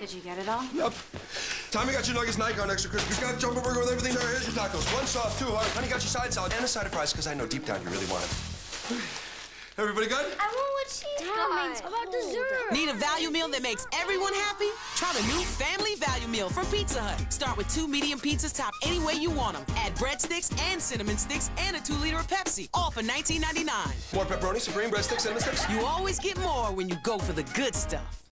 Did you get it all? Yep. Tommy got your nuggets, Nikon extra crispy. Got jumbo burger with everything there. Here's your tacos. One soft, two hard. Honey got your side salad and a side of fries, because I know deep down you really want it. Everybody good? I want what she's got. How about dessert? Need a value meal that makes everyone happy? Try the new Family Value Meal from Pizza Hut. Start with 2 medium pizzas topped any way you want them. Add breadsticks and cinnamon sticks and a 2-liter of Pepsi, all for $19.99. More pepperoni, supreme, breadsticks, cinnamon sticks? You always get more when you go for the good stuff.